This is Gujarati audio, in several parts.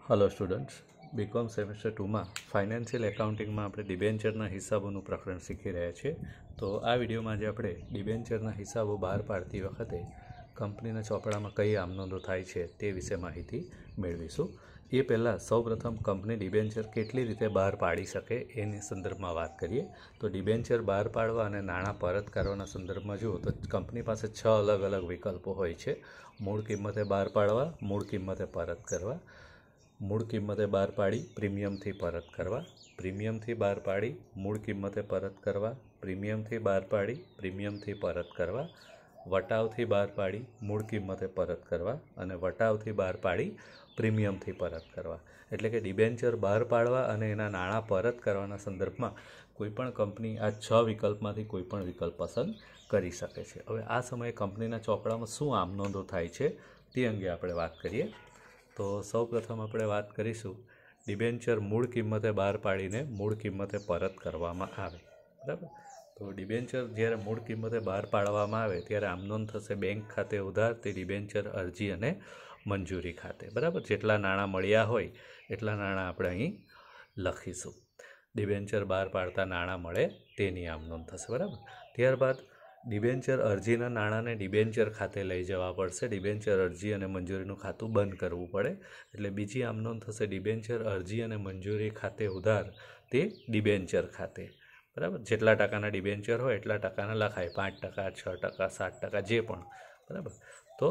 हेलो स्टूडेंट्स, बीकॉम सेमेस्टर 2 में फाइनेंशियल एकाउंटिंग में આપણે ડિબેન્ચરના હિસાબોનું પ્રકરણ શીખી રહ્યા છીએ। તો આ વિડીયોમાં જે આપણે ડિબેન્ચરના હિસાબો બહાર પાડતી વખતે કંપનીના ચોપડામાં કઈ આમનોંધો થાય છે તે વિશે માહિતી મેળવીશું। એ પહેલાં સૌપ્રથમ કંપની ડિબેન્ચર કેટલી રીતે બહાર પાડી શકે એની સંદર્ભમાં વાત કરીએ। તો ડિબેન્ચર બહાર પાડવા અને નાણાં પરત કરવાના સંદર્ભમાં જુઓ તો કંપની પાસે 6 અલગ અલગ વિકલ્પો હોય છે। મૂળ કિંમતે બહાર પાડવા, મૂળ કિંમતે પરત કરવા, मूळ किंमते बहार पाड़ी प्रीमियम थी परत करवा, प्रीमियम थी बहार पाड़ी मूळ किंमते परत करवा, प्रीमियम थी बहार पाड़ी प्रीमियम थी परत करवा, वटाव थी बहार पाड़ी मूळ किंमते परत करवा अने वटाव थी बहार पाड़ी प्रीमियम थी परत करवा। एटले के डिबेन्चर बहार पाड़वा अने एना नाणां परत करवाना संदर्भमां कोईपण कंपनी आ 6 विकल्पमांथी कोईपण विकल्प पसंद करी शके छे। हवे आ समये कंपनीना ચોપડામાં શું આમનોંધો થાય છે તે અંગે આપણે વાત કરીએ। तो सौ प्रथम આપણે વાત કરીશું ડિબેન્ચર મૂળ કિંમતે બહાર પાડીને મૂળ કિંમતે પરત કરવામાં આવે, બરાબર। તો ડિબેન્ચર જ્યારે મૂળ કિંમતે બહાર પાડવામાં આવે ત્યારે આમનોંધ થશે બેંક ખાતે ઉધાર તે ડિબેન્ચર અરજી અને મંજૂરી ખાતે, બરાબર। જેટલા નાણાં મળ્યા હોય એટલા નાણાં આપણે અહીં લખીશું। ડિબેન્ચર બહાર પાડતા નાણાં મળે તેની આમનોંધ થશે, બરાબર। ત્યારબાદ डिबेन्चर अरजीना नाणाने डिबेन्चर खाते लई जवा पड़शे। डिबेन्चर अरजी अने मंजूरीनुं खातुं बंध करवुं पड़े एटले बीजी आमनोंध थशे डिबेन्चर अरजी अने मंजूरी खाते उधार ते डिबेन्चर खाते, बराबर। जेटला टकाना डिबेन्चर होय एटला टकाना लखाय, 5%, 6%, 7% जे पण, बराबर। तो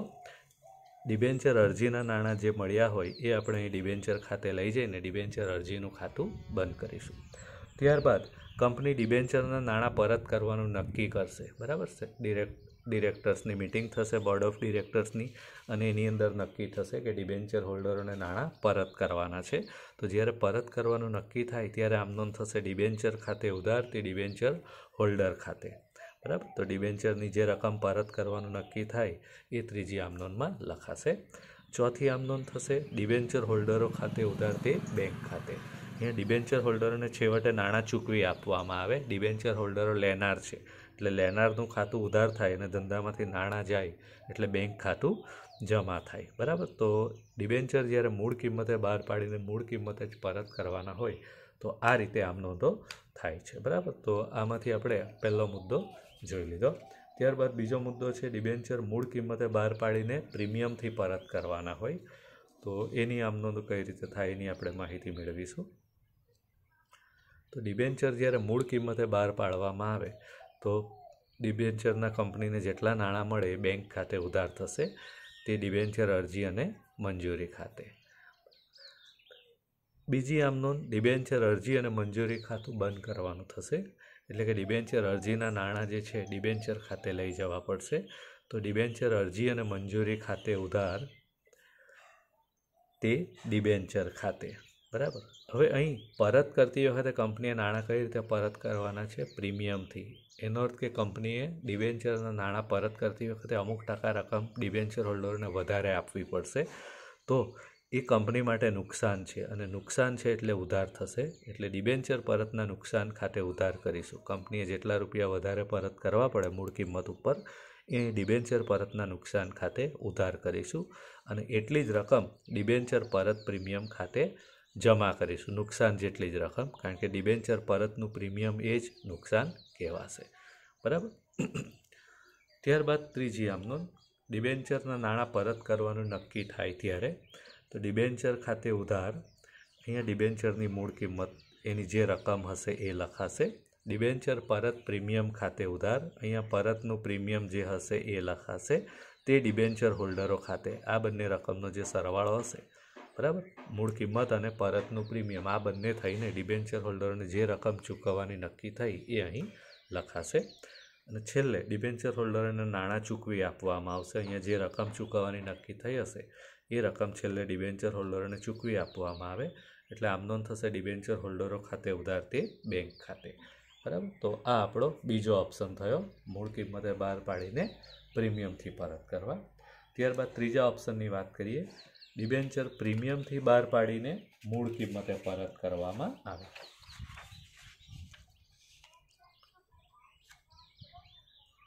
डिबेन्चर अरजीना नाणां जे मळ्या होय ए आपणे અહીં डिबेन्चर खाते लई जईने डिबेन्चर अरजीनुं खातुं बंध करीशुं। त्यारबाद कंपनी डिबेन्चरना नाणां परत करवानुं नक्की करशे, बराबर छे। डिरेक्टर्सनी मीटिंग थशे, बोर्ड ऑफ डिरेक्टर्सनी, अने एनी अंदर नक्की थशे के डिबेन्चर होल्डरोने नाणां परत करवाना छे। तो ज्यारे परत करवानुं नक्की थाय त्यारे आमनोंध थशे डिबेन्चर खाते उधार ते डिबेन्चर होल्डर खाते, बराबर। तो डिबेन्चरनी जे रकम परत करवानुं नक्की थाय ए त्रीजी आमनोंधमां लखाशे। चौथी आमनोंध थशे डिबेन्चर होल्डरो खाते उधार ते बैंक खाते। अहींया डिबेन्चर होल्डरोने छेवटे नाणां चूकवी आपवामां आवे। डिबेन्चर होल्डरो लेनार छे एटले लेनारनुं खातुं उधार थाय अने धंधामांथी नाणां जाय एटले बैंक खातुं जमा थाय, बराबर। तो डिबेन्चर ज्यारे मूळ किंमते बहार पाडीने मूळ किंमते ज परत करवाना होय तो आ रीते आमनोंधो थाय छे, बराबर। तो आमांथी आपणे पहेलो मुद्दो जोई लीधो। त्यारबाद बीजो मुद्दो छे डिबेन्चर मूळ किंमते बहार पाडीने प्रीमियमथी परत करवाना होय तो एनी आमनोंध कई रीते थाय एनी आपणे माहिती मेळवीशुं। तो डिबेन्चर ज्यारे मूळ किंमते बहार पाडवामां आवे तो डिबेन्चरना कंपनीने जेटला नाणां मळे बैंक खाते उधार थशे ते डिबेन्चर अरजी अने मंजूरी खाते। बीजी आमनोंध डिबेन्चर अरजी अने मंजूरी खातुं बंध करवानुं थशे एटले के डिबेन्चर अरजीना नाणां जे छे डिबेन्चर खाते लई जवा पड़शे। तो डिबेन्चर अरजी अने मंजूरी खाते उधार ते डिबेन्चर खाते, बराबर। हवे અહીં परत करती वखते कंपनीए नाणां कई रीते परत करवाना छे? प्रीमियमथी। एनो अर्थ के कंपनीए डिबेन्चरना नाणां परत करती वखते अमुक टका रकम डिबेन्चर होल्डरोने वधारे आपवी पड़शे तो ए कंपनी माटे नुकसान छे अने नुकसान छे एटले उधार थशे एटले डिबेन्चर परतना नुकसान खाते उधार करीशुं। कंपनीए जेटला रूपिया वधारे परत करवा पड़े मूळ किंमत उपर ए डिबेन्चर परतना नुकसान खाते उधार करीशुं अने एटली ज रकम डिबेन्चर परत प्रीमियम खाते जमा करीशुं। नुकसान जेटली ज रकम, कारण के डिबेन्चर परतनुं प्रीमियम ए ज नुकसान कहेवाशे, बराबर। त्यारबाद त्रीजी आमनोंध डिबेन्चरना नाणां परत करवानुं नक्की थाय त्यारे तो डिबेन्चर खाते उधार अहींया डिबेन्चरनी मूळ किंमत एनी जे रकम हशे ए लखाशे। डिबेन्चर परत प्रीमियम खाते उधार अहींया परतनुं प्रीमियम जे हशे ए लखाशे ते डिबेन्चर होल्डरो खाते। आ बंने रकमनो जे सरवाळो हशे, बराबर, मूळ किंमत अने परतनुं प्रीमियम आ बंने थईने डिबेन्चर होल्डरोने जे रकम चूकववानी नक्की थई ए અહીં લખાશે। અને છેલ્લે डिबेन्चर होल्डरोने नाणां चूकवी आपवामां आवशे। अहींया जे रकम चूकववानी नक्की थई हशे ए रकम छेल्ले डिबेन्चर होल्डरोने चूकवी आपवामां आवे एटले आमनोंध थशे डिबेन्चर होल्डरो खाते उधार ते बैंक खाते, बराबर। तो आ आपणो बीजो ऑप्शन थयो मूळ किंमते बहार पाडीने प्रीमियमथी परत करवा। त्यारबाद त्रीजा ऑप्शननी वात करीए डिबेन्चर प्रीमियमथी बहार पाडीने मूळ किंमते परत करवामां आवे।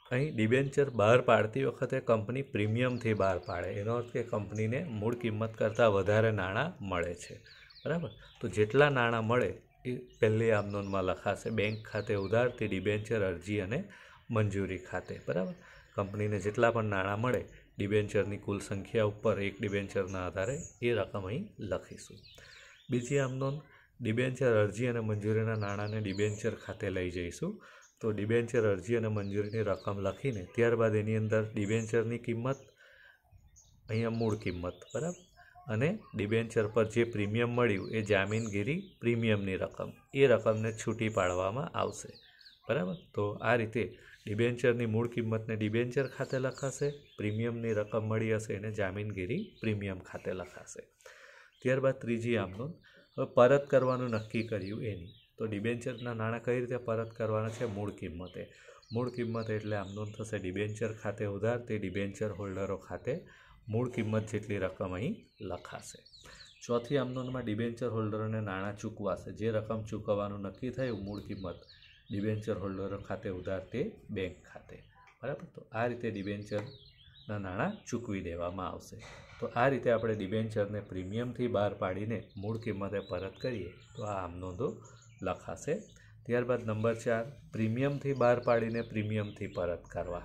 અહીં ડિબેન્ચર બહાર પાડતી વખતે કંપની પ્રીમિયમથી બહાર પાડે, એનો અર્થ કે કંપનીને મૂળ કિંમત કરતાં વધારે નાણાં મળે છે, બરાબર. તો જેટલા નાણાં મળે એ પહેલી આમનોંધમાં લખાશે, બેંક ખાતે ઉધાર તે ડિબેન્ચર અરજી અને મંજૂરી ખાતે, બરાબર. કંપનીને જેટલા પણ નાણાં મળે ડિબેન્ચરની કુલ સંખ્યા ઉપર એક ડિબેન્ચરના આધારે એ રકમ અહીં લખીશું. બીજી આમનોંધ, ડિબેન્ચર અરજી અને મંજૂરીના નાણાંને ડિબેન્ચર ખાતે લઈ જઈશું. તો ડિબેન્ચર અરજી અને મંજૂરીની રકમ લખીને ત્યારબાદ એની અંદર ડિબેન્ચરની કિંમત, અહીંયા મૂળ કિંમત, બરાબર, અને ડિબેન્ચર પર જે પ્રીમિયમ મળ્યું એ જામીનગીરી પ્રીમિયમની રકમ, એ રકમને છૂટી પાડવામાં આવશે, બરાબર. તો આ રીતે ડિબેન્ચરની મૂળ કિંમતને ડિબેન્ચર ખાતે લખાશે, પ્રીમિયમની રકમ મળી હશે એને જામીનગીરી પ્રીમિયમ ખાતે લખાશે. ત્યારબાદ ત્રીજી આમનોંધ, હવે પરત કરવાનું નક્કી કર્યું એની. તો ડિબેન્ચરના નાણાં કઈ રીતે પરત કરવાના છે? મૂળ કિંમતે. મૂળ કિંમત એટલે આમનોંધ થશે ડિબેન્ચર ખાતે ઉધાર તે ડિબેન્ચર હોલ્ડરો ખાતે મૂળ કિંમત જેટલી રકમ અહીં લખાશે. ચોથી આમનોંધમાં ડિબેન્ચર હોલ્ડરોને નાણાં ચૂકવાશે, જે રકમ ચૂકવવાનું નક્કી થયું મૂળ કિંમત ડિબેન્ચર હોલ્ડરો ખાતે ઉધાર તે બેંક ખાતે, બરાબર. તો આ રીતે ડિબેન્ચરના નાણાં ચૂકવી દેવામાં આવશે. તો આ રીતે આપણે ડિબેન્ચરને પ્રીમિયમથી બહાર પાડીને મૂળ કિંમતે પરત કરીએ તો આ આમનોંધો લખાશે. ત્યારબાદ નંબર 4, પ્રીમિયમથી બહાર પાડીને પ્રીમિયમથી પરત કરવા.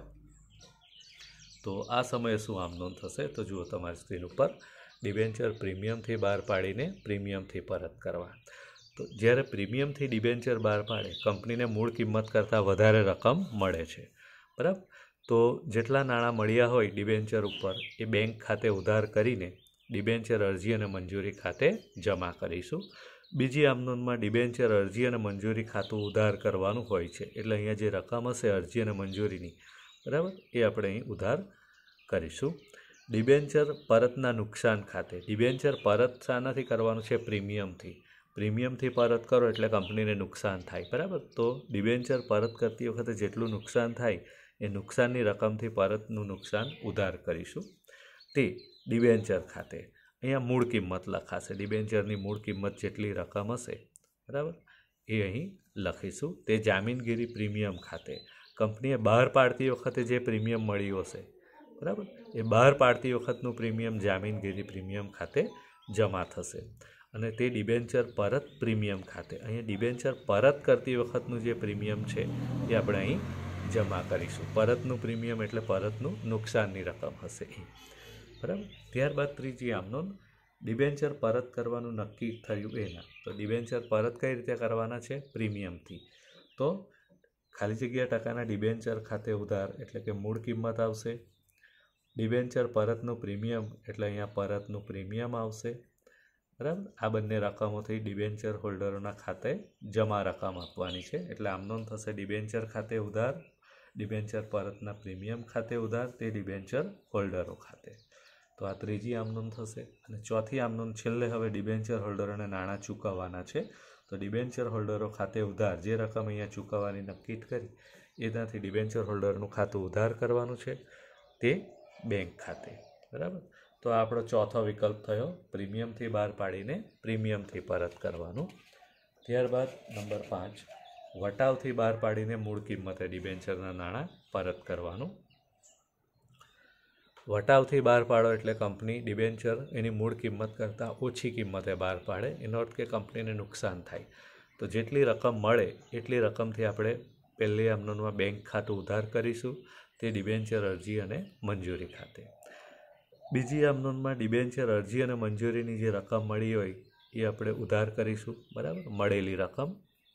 તો આ સમયે શું આમનોંધ થશે? તો જુઓ તમારી સ્ક્રીન ઉપર, ડિબેન્ચર પ્રીમિયમથી બહાર પાડીને પ્રીમિયમથી પરત કરવા. તો જ્યારે પ્રીમિયમથી ડિબેન્ચર બહાર પાડે કંપનીને મૂળ કિંમત કરતાં વધારે રકમ મળે છે, બરાબર. તો જેટલા નાણાં મળ્યા હોય ડિબેન્ચર ઉપર એ બેંક ખાતે ઉધાર કરીને ડિબેન્ચર અરજી અને મંજૂરી ખાતે જમા કરીશું. બીજી આમનોંધમાં ડિબેન્ચર અરજી અને મંજૂરી ખાતું ઉધાર કરવાનું હોય છે, એટલે અહીંયા જે રકમ હશે અરજી અને મંજૂરીની, બરાબર, એ આપણે અહીં ઉધાર કરીશું. ડિબેન્ચર પરતના નુકસાન ખાતે. ડિબેન્ચર પરત શાનાથી કરવાનું છે? પ્રીમિયમથી. પ્રીમિયમથી પરત કરો એટલે કંપનીને નુકસાન થાય, બરાબર. તો ડિબેન્ચર પરત કરતી વખતે જેટલું નુકસાન થાય એ નુકસાનની રકમથી પરતનું નુકસાન ઉધાર કરીશું તે ડિબેન્ચર ખાતે. અહીંયા મૂળ કિંમત લખાશે, ડિબેન્ચરની મૂળ કિંમત જેટલી રકમ હશે, બરાબર, એ અહીં લખીશું. તે જામીનગીરી પ્રીમિયમ ખાતે. કંપનીએ બહાર પાડતી વખતે જે પ્રીમિયમ મળ્યું હશે, બરાબર, એ બહાર પાડતી વખતનું પ્રીમિયમ જામીનગીરી પ્રીમિયમ ખાતે જમા થશે. અને તે ડિબેન્ચર પરત પ્રીમિયમ ખાતે. અહીંયા ડિબેન્ચર પરત કરતી વખતનું જે પ્રીમિયમ છે એ આપણે અહીં જમા કરીશું. પરતનું પ્રીમિયમ એટલે પરતનું નુકસાનની રકમ હશે એ, બરાબર. ત્યારબાદ ત્રીજી આમનોંધ, ડિબેન્ચર પરત કરવાનું નક્કી થયું એના. તો ડિબેન્ચર પરત કઈ રીતે કરવાના છે? પ્રીમિયમથી. તો ખાલી જગ્યા ટકાના ડિબેન્ચર ખાતે ઉધાર એટલે કે મૂળ કિંમત આવશે. ડિબેન્ચર પરતનું પ્રીમિયમ એટલે અહીંયા પરતનું પ્રીમિયમ આવશે, બરાબર. આ બંને રકમોથી ડિબેન્ચર હોલ્ડરોના ખાતે જમા રકમ આપવાની છે, એટલે આમનોંધ થશે ડિબેન્ચર ખાતે ઉધાર, ડિબેન્ચર પરતના પ્રીમિયમ ખાતે ઉધાર તે ડિબેન્ચર હોલ્ડરો ખાતે. તો આ ત્રીજી આમનોંધ થશે. અને ચોથી આમનોંધ છેલ્લે હવે ડિબેન્ચર હોલ્ડરોને નાણાં ચૂકવવાના છે. તો ડિબેન્ચર હોલ્ડરો ખાતે ઉધાર, જે રકમ અહીંયા ચૂકવવાની નક્કી કરી એનાથી ડિબેન્ચર હોલ્ડરનું ખાતું ઉધાર કરવાનું છે તે બેંક ખાતે, બરાબર. તો આ આપણો ચોથો વિકલ્પ થયો, પ્રીમિયમથી બહાર પાડીને પ્રીમિયમથી પરત કરવાનું. ત્યારબાદ નંબર 5, વટાવથી બહાર પાડીને મૂળ કિંમતે ડિબેન્ચરના નાણાં પરત કરવાનું. વટાવથી બહાર પાડો એટલે કંપની ડિબેન્ચર એની મૂળ કિંમત કરતાં ઓછી કિંમતે બહાર પાડે, એનો અર્થ કે કંપનીને નુકસાન થાય. તો જેટલી રકમ મળે એટલી રકમથી આપણે પહેલી આમનોંધમાં બેંક ખાતું ઉધાર કરીશું તે ડિબેન્ચર અરજી અને મંજૂરી ખાતે. બીજી આમનોંધમાં ડિબેન્ચર અરજી અને મંજૂરીની જે રકમ મળી હોય એ આપણે ઉધાર કરીશું, બરાબર, મળેલી રકમ.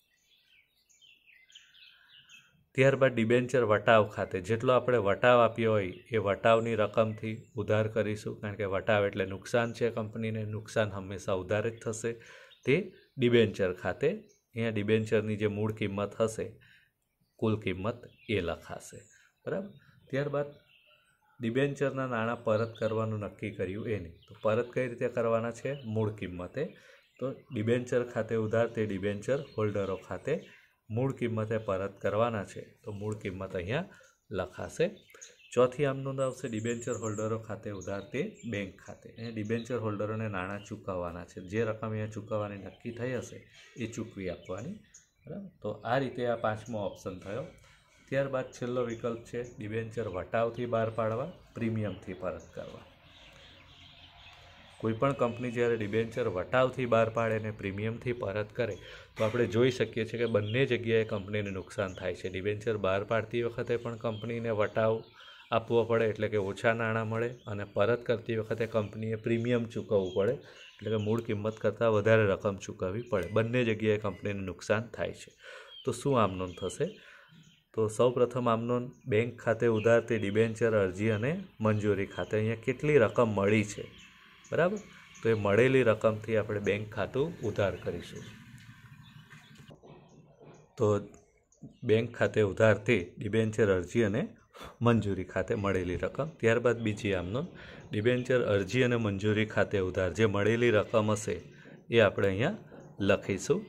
ત્યારબાદ ડિબેન્ચર વટાવ ખાતે જેટલો આપણે વટાવ આપ્યો હોય એ વટાવની રકમથી ઉધાર કરીશું, કારણ કે વટાવ એટલે નુકસાન છે, કંપનીને નુકસાન હંમેશા ઉધાર જ થશે તે ડિબેન્ચર ખાતે. અહીંયા ડિબેન્ચરની જે મૂળ કિંમત હશે કુલ કિંમત એ લખાશે, બરાબર. ત્યારબાદ ડિબેન્ચરના નાણાં પરત કરવાનું નક્કી કર્યું એની. તો પરત કઈ રીતે કરવાના છે? મૂળ કિંમતે. તો ડિબેન્ચર ખાતે ઉધાર તે ડિબેન્ચર હોલ્ડરો ખાતે મૂળ કિંમતે પરત કરવાના છે, તો મૂળ કિંમત અહીંયા લખાશે. ચોથી આમનોંધ આવશે ડિબેન્ચર હોલ્ડરો ખાતે ઉધાર તે બેંક ખાતે. અહીંયા ડિબેન્ચર હોલ્ડરોને નાણાં ચૂકવવાના છે, જે રકમ અહીંયા ચૂકવવાની નક્કી થઈ હશે એ ચૂકવી આપવાની, બરાબર. તો આ રીતે આ પાંચમો ઓપ્શન થયો. ત્યારબાદ છેલ્લો વિકલ્પ છે ડિબેન્ચર વટાવથી બહાર પાડવા, પ્રીમિયમથી પરત કરવા. કોઈપણ કંપની જ્યારે ડિબેન્ચર વટાવથી બહાર પાડે ને પ્રીમિયમથી પરત કરે તો આપણે જોઈ શકીએ છીએ કે બંને જગ્યાએ કંપનીને નુકસાન થાય છે. ડિબેન્ચર બહાર પાડતી વખતે પણ કંપનીને વટાવ આપવો પડે એટલે કે ઓછા નાણાં મળે, અને પરત કરતી વખતે કંપનીએ પ્રીમિયમ ચૂકવવું પડે એટલે કે મૂળ કિંમત કરતાં વધારે રકમ ચૂકવવી પડે. બંને જગ્યાએ કંપનીને નુકસાન થાય છે. તો શું આમનોંધ થશે? તો સૌપ્રથમ આમનોંધ બેંક ખાતે ઉધાર તે ડિબેન્ચર અરજી અને મંજૂરી ખાતે. અહીંયા કેટલી રકમ મળી છે, બરાબર? તો એ મળેલી રકમથી આપણે બેંક ખાતું ઉધાર કરીશું. તો બેંક ખાતે ઉધારથી ડિબેન્ચર અરજી અને મંજૂરી ખાતે મળેલી રકમ. ત્યારબાદ બીજી આમનોંધ ડિબેન્ચર અરજી અને મંજૂરી ખાતે ઉધાર જે મળેલી રકમ હશે એ આપણે અહીંયા લખીશું.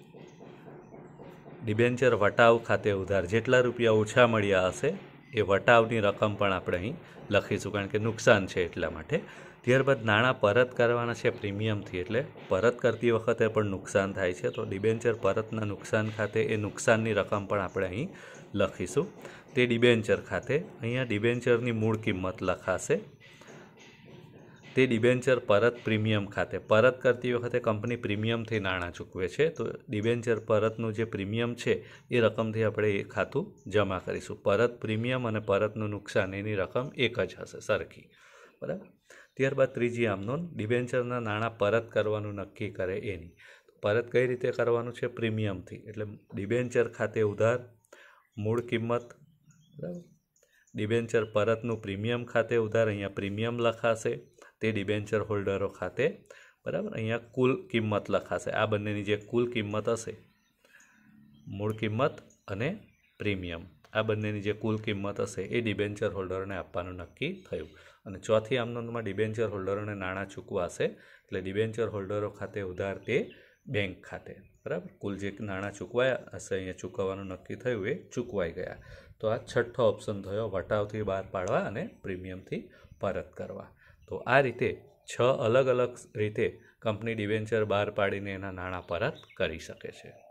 ડિબેન્ચર વટાવ ખાતે ઉધાર જેટલા રૂપિયા ઓછા મળ્યા હશે એ વટાવની રકમ પણ આપણે અહીં લખીશું, કારણ કે નુકસાન છે એટલા માટે. ત્યારબાદ નાણાં પરત કરવાના છે પ્રીમિયમથી, એટલે પરત કરતી વખતે પણ નુકસાન થાય છે. તો ડિબેન્ચર પરતના નુકસાન ખાતે એ નુકસાનની રકમ પણ આપણે અહીં લખીશું. તે ડિબેન્ચર ખાતે અહીંયા ડિબેન્ચરની મૂળ કિંમત લખાશે. તે ડિબેન્ચર પરત પ્રીમિયમ ખાતે પરત કરતી વખતે કંપની પ્રીમિયમથી નાણાં ચૂકવે છે, તો ડિબેન્ચર પરતનું જે પ્રીમિયમ છે એ રકમથી આપણે એ ખાતું જમા કરીશું. પરત પ્રીમિયમ અને પરતનું નુકસાન એની રકમ એક જ હશે, સરખી, બરાબર? ત્યારબાદ ત્રીજી આમનોંધ ડિબેન્ચરના નાણાં પરત કરવાનું નક્કી કરે એની. પરત કઈ રીતે કરવાનું છે? પ્રીમિયમથી. એટલે ડિબેન્ચર ખાતે ઉધાર, મૂળ કિંમત, બરાબર? ડિબેન્ચર પરતનું પ્રીમિયમ ખાતે ઉધાર, અહીંયા પ્રીમિયમ લખાશે. તે ડિબેન્ચર હોલ્ડરો ખાતે, બરાબર? અહીંયા કુલ કિંમત લખાશે. આ બંનેની જે કુલ કિંમત હશે, મૂળ કિંમત અને પ્રીમિયમ, આ બંનેની જે કુલ કિંમત હશે એ ડિબેન્ચર હોલ્ડરોને આપવાનું નક્કી થયું. અને ચોથી આમનોંધમાં ડિબેન્ચર હોલ્ડરોને નાણાં ચૂકવાશે, એટલે ડિબેન્ચર હોલ્ડરો ખાતે ઉધાર તે બેંક ખાતે, બરાબર? કુલ જે નાણાં ચૂકવાયા હશે અહીંયા ચૂકવવાનું નક્કી થયું એ ચૂકવાઈ ગયા. તો આ છઠ્ઠો ઓપ્શન થયો, વટાવથી બહાર પાડવા અને પ્રીમિયમથી પરત કરવા. તો આ રીતે 6 અલગ અલગ રીતે કંપની ડિબેન્ચર બહાર પાડીને એના નાણાં પરત કરી શકે છે.